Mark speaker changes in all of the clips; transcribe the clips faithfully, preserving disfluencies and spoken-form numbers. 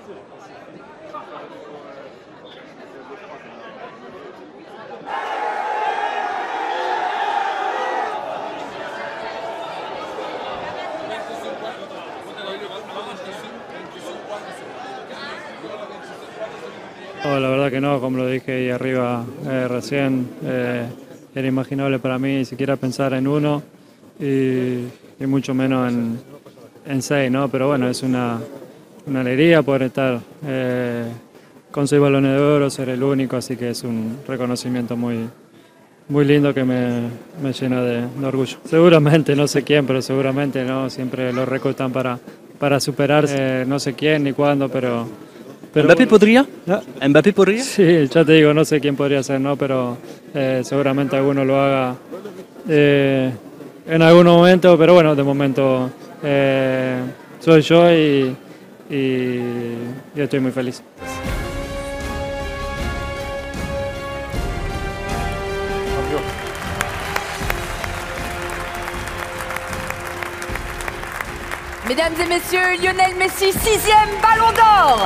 Speaker 1: No, la verdad que no, como lo dije ahí arriba eh, recién, eh, era inimaginable para mí siquiera pensar en uno y, y mucho menos en, en seis, ¿no? Pero bueno, es una, una alegría poder estar eh, con seis balones de oro, ser el único, así que es un reconocimiento muy, muy lindo que me, me llena de, de orgullo. Seguramente, no sé quién, pero seguramente no, siempre los récords están para, para superarse, eh, no sé quién ni cuándo, pero... Pero
Speaker 2: ¿Mbappé
Speaker 1: bueno,
Speaker 2: podría?
Speaker 1: ¿ah?
Speaker 2: ¿Mbappé podría?
Speaker 1: Sí, ya te digo, no sé quién podría ser, ¿no? Pero eh, seguramente alguno lo haga eh, en algún momento, pero bueno, de momento eh, soy yo y, y, y estoy muy feliz.
Speaker 3: Mesdames et messieurs, Lionel Messi, sixième Ballon d'Or.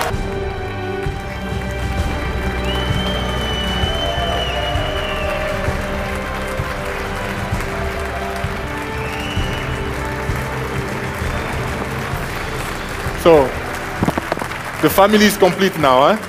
Speaker 4: So, the family is complete now, eh?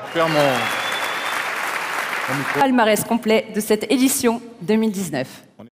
Speaker 3: Palmarès complet de cette édition deux mille dix-neuf.